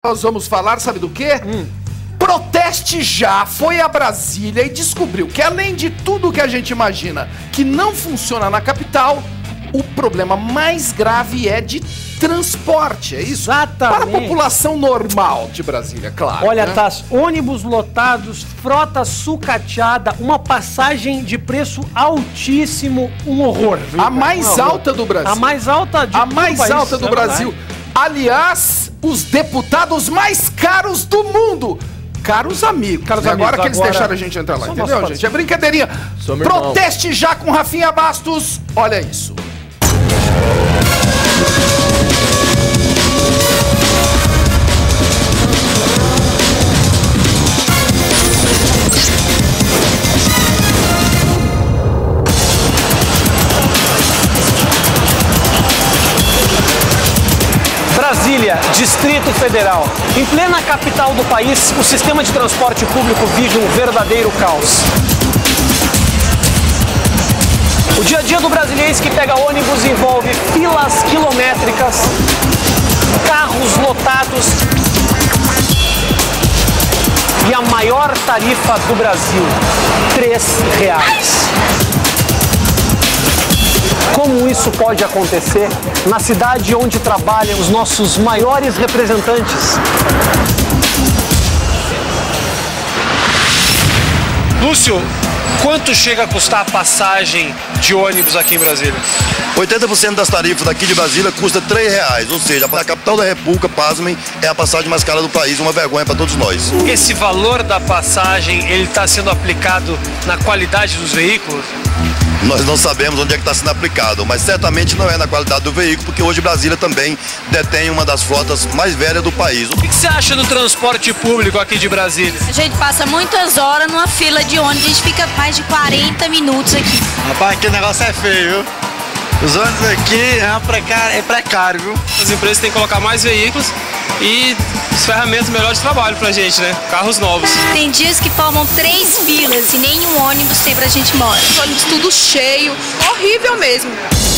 Nós vamos falar, sabe do quê? Proteste Já foi a Brasília e descobriu que, além de tudo que a gente imagina que não funciona na capital, o problema mais grave é de transporte, é isso? Exatamente. Para a população normal de Brasília, claro. Olha, né? Tasso, ônibus lotados, frota sucateada, uma passagem de preço altíssimo, um horror. Viu, A mais alta do Brasil. A mais alta de A todo mais o país, alta do é Brasil. verdade. Aliás, os deputados mais caros do mundo. Caros amigos. Caros Agora amigos, que eles agora deixaram a gente entrar lá, são entendeu, nossos gente? É brincadeirinha. Sou meu irmão. Proteste Já com Rafinha Bastos. Olha isso. Brasília, Distrito Federal. Em plena capital do país, o sistema de transporte público vive um verdadeiro caos. O dia a dia do brasileiro que pega ônibus envolve filas quilométricas, carros lotados e a maior tarifa do Brasil, R$3. Como isso pode acontecer na cidade onde trabalham os nossos maiores representantes? Lúcio, quanto chega a custar a passagem de ônibus aqui em Brasília? 80% das tarifas daqui de Brasília custa R$3, ou seja, a capital da República, pasmem, é a passagem mais cara do país, uma vergonha para todos nós. Esse valor da passagem, ele está sendo aplicado na qualidade dos veículos? Nós não sabemos onde é que está sendo aplicado, mas certamente não é na qualidade do veículo, porque hoje Brasília também detém uma das frotas mais velhas do país. O que você acha do transporte público aqui de Brasília? A gente passa muitas horas numa fila de ônibus, a gente fica mais de 40 minutos aqui. Rapaz, aqui o negócio é feio, viu? Os ônibus aqui é precário, viu? As empresas têm que colocar mais veículos e as ferramentas melhores de trabalho pra gente, né? Carros novos. Tem dias que formam 3 filas e nenhum ônibus tem pra gente morar. Os ônibus tudo cheio, horrível mesmo.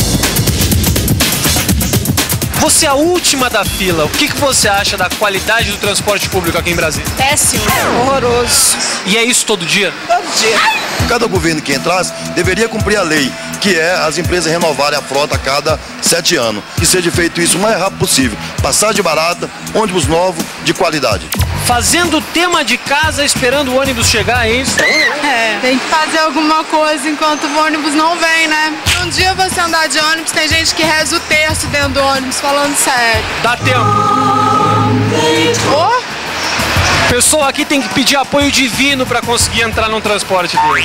Você é a última da fila. O que você acha da qualidade do transporte público aqui em Brasília? Péssimo, horroroso. E é isso todo dia? Todo dia. Cada governo que entrasse deveria cumprir a lei, que é as empresas renovarem a frota a cada 7 anos. Que seja feito isso o mais rápido possível. Passagem barata, ônibus novo, de qualidade. Fazendo tema de casa, esperando o ônibus chegar, é isso? Tem que fazer alguma coisa enquanto o ônibus não vem, né? Um dia você andar de ônibus, tem gente que reza o terço dentro do ônibus, falando sério. Dá tempo. Oh, Pessoa aqui tem que pedir apoio divino para conseguir entrar num transporte dele.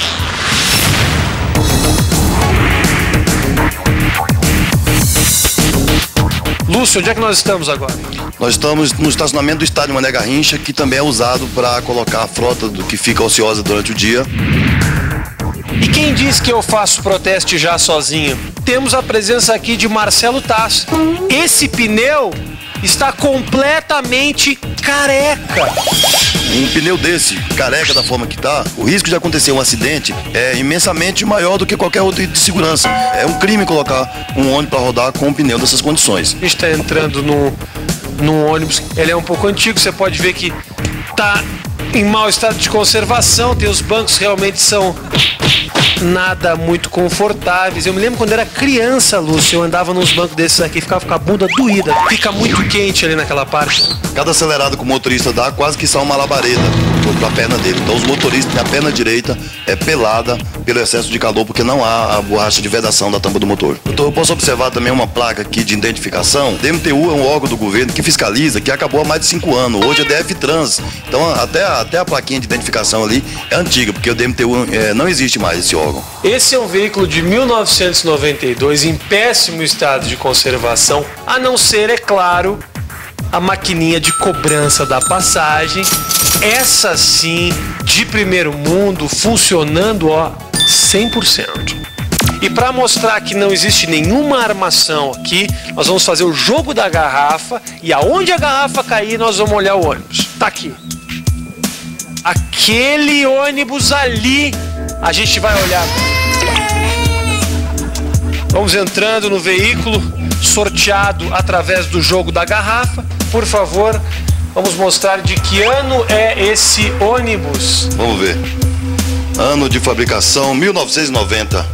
Lúcio, onde é que nós estamos agora? Nós estamos no estacionamento do estádio Mané Garrincha, que também é usado para colocar a frota do que fica ociosa durante o dia. E quem diz que eu faço Proteste Já sozinho? Temos a presença aqui de Marcelo Tasso. Esse pneu está completamente careca. Um pneu desse, careca da forma que está, o risco de acontecer um acidente é imensamente maior do que qualquer outro item de segurança. É um crime colocar um ônibus para rodar com um pneu dessas condições. A gente está entrando num ônibus, ele é um pouco antigo, você pode ver que está em mau estado de conservação, os bancos realmente são nada muito confortáveis. Eu me lembro quando era criança, Lúcio, eu andava nos bancos desses aqui, ficava com a bunda doída, fica muito quente ali naquela parte. Cada acelerada que o motorista dá, quase que sai uma labareda para a perna dele. Então os motoristas, a perna direita é pelada pelo excesso de calor, porque não há a borracha de vedação da tampa do motor. Então eu posso observar também uma placa aqui de identificação. DMTU é um órgão do governo que fiscaliza, que acabou há mais de 5 anos. Hoje é DF Trans. Então até a plaquinha de identificação ali é antiga, porque o DMTU não existe mais esse órgão. Esse é um veículo de 1992 em péssimo estado de conservação, a não ser, é claro, a maquininha de cobrança da passagem. Essa sim, de primeiro mundo, funcionando 100%. E para mostrar que não existe nenhuma armação aqui, nós vamos fazer o jogo da garrafa e aonde a garrafa cair, nós vamos olhar o ônibus. Tá aqui. Aquele ônibus ali, a gente vai olhar. Vamos entrando no veículo sorteado através do jogo da garrafa. Por favor, Vamos mostrar de que ano é esse ônibus. Vamos ver. Ano de fabricação, 1990.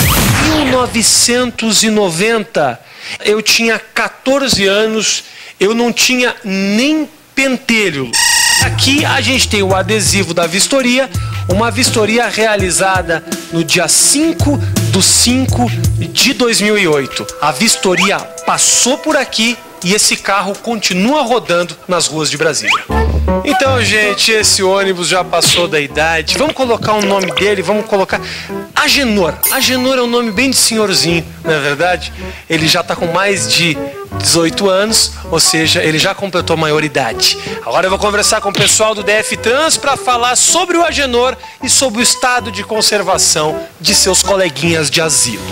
1990. Eu tinha 14 anos, eu não tinha nem pentelho. Aqui a gente tem o adesivo da vistoria, uma vistoria realizada no dia 5/5/2008. A vistoria passou por aqui e esse carro continua rodando nas ruas de Brasília. Então, gente, esse ônibus já passou da idade. Vamos colocar o nome dele, vamos colocar Agenor. Agenor é um nome bem de senhorzinho, não é verdade? Ele já está com mais de 18 anos, ou seja, ele já completou a maioridade. Agora eu vou conversar com o pessoal do DF Trans para falar sobre o Agenor e sobre o estado de conservação de seus coleguinhas de asilo.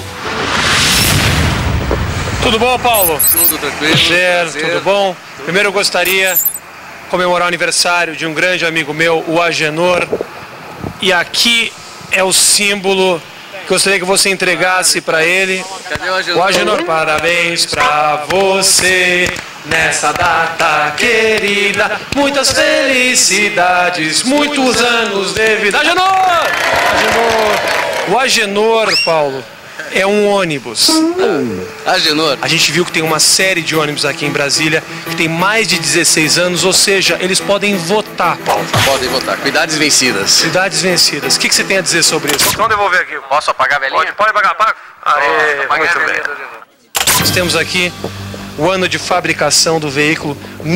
Tudo bom, Paulo? Tudo tranquilo. Tudo bom? Primeiro eu gostaria de comemorar o aniversário de um grande amigo meu, o Agenor. E aqui é o símbolo que gostaria que você entregasse para ele. Cadê o Agenor? O Agenor, parabéns pra você nessa data querida. Muitas felicidades, muitos anos de vida. Agenor! Agenor! O Agenor, Paulo, é um ônibus. Agenor. A gente viu que tem uma série de ônibus aqui em Brasília que tem mais de 16 anos, ou seja, eles podem votar, Paulo. Podem votar. Com idades vencidas. Idades vencidas. O que você tem a dizer sobre isso? Vamos devolver aqui. Posso apagar a velhinha? Pode pagar, paga. Aê, muito bem. Agenor. Nós temos aqui o ano de fabricação do veículo,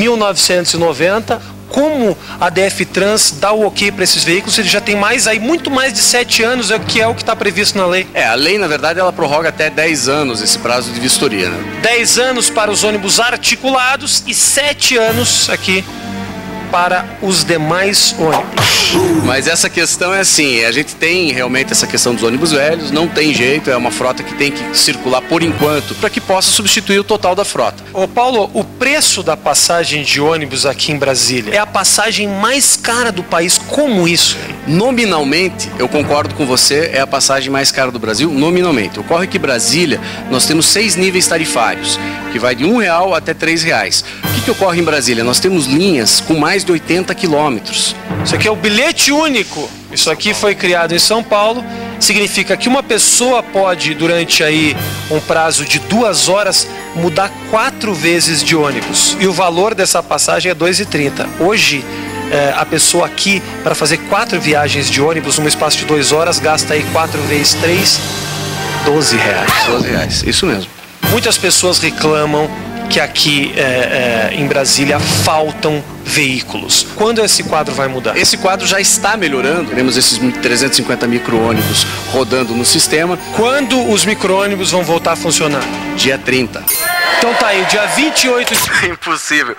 1990. Como a DF Trans dá o ok para esses veículos? Ele já tem muito mais de 7 anos, que é o que está previsto na lei. A lei, na verdade, ela prorroga até 10 anos esse prazo de vistoria, né? 10 anos para os ônibus articulados e 7 anos aqui para os demais ônibus. Mas essa questão é assim, a gente tem realmente essa questão dos ônibus velhos, não tem jeito, é uma frota que tem que circular por enquanto, para que possa substituir o total da frota. Ô Paulo, o preço da passagem de ônibus aqui em Brasília é a passagem mais cara do país. Como isso? Nominalmente, eu concordo com você, é a passagem mais cara do Brasil, nominalmente. Ocorre que Brasília, nós temos 6 níveis tarifários, que vai de R$1 até R$3. O que ocorre em Brasília? Nós temos linhas com mais de 80 quilômetros. Isso aqui é o bilhete único. Isso aqui foi criado em São Paulo. Significa que uma pessoa pode, durante aí um prazo de 2 horas, mudar 4 vezes de ônibus. E o valor dessa passagem é R$2,30. Hoje, a pessoa aqui, para fazer 4 viagens de ônibus, num espaço de 2 horas, gasta aí 4 vezes 3, R$12. R$12, isso mesmo. Muitas pessoas reclamam que aqui em Brasília faltam veículos. Quando esse quadro vai mudar? Esse quadro já está melhorando. Teremos esses 350 micro-ônibus rodando no sistema. Quando os micro-ônibus vão voltar a funcionar? Dia 30. Então tá aí, dia 28... Impossível.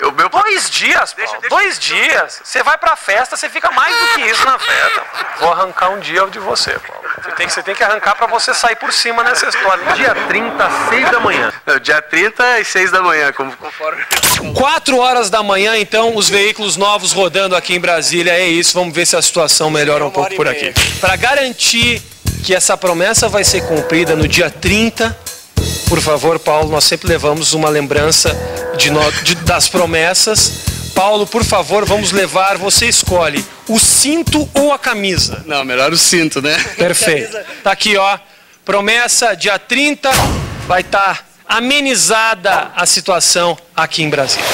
2 dias, Paulo. 2 dias. Você vai pra festa, você fica mais do que isso na festa. Vou arrancar um dia de você, Paulo. Você tem que arrancar pra você sair por cima nessa história. Dia 30, 6 da manhã. Dia 30 e 6 da manhã, conforme... 4 horas da manhã, então, os veículos novos rodando aqui em Brasília. É isso, vamos ver se a situação melhora um pouco por aqui. Para garantir que essa promessa vai ser cumprida no dia 30, por favor, Paulo, nós sempre levamos uma lembrança das promessas. Paulo, por favor, vamos levar, você escolhe o cinto ou a camisa. Não, melhor o cinto, né? Perfeito. Tá aqui, ó, promessa, dia 30, vai estar amenizada a situação aqui em Brasília.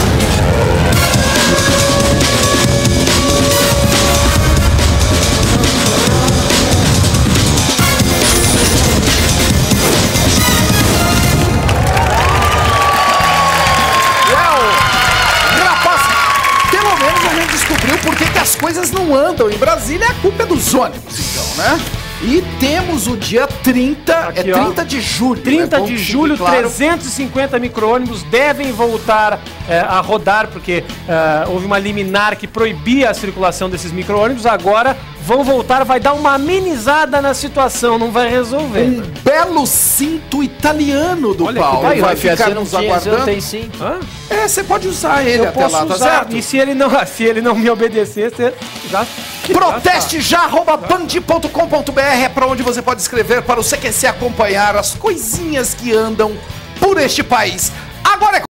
Coisas não andam em Brasília, a culpa é dos ônibus, então, né? E temos o dia 30, aqui, 30 de julho. 30 de julho, claro. 350 micro-ônibus devem voltar a rodar, porque houve uma liminar que proibia a circulação desses micro-ônibus. Agora vão voltar, vai dar uma amenizada na situação, não vai resolver. Um belo cinto italiano do Olha, Paulo. vai ficar nos aguardando. Tem sim. Você pode usar ele eu até lá, tá certo? E se ele não me obedecer, você já... Proteste já, @band.com.br é para onde você pode escrever para o CQC acompanhar as coisinhas que andam por este país. Agora é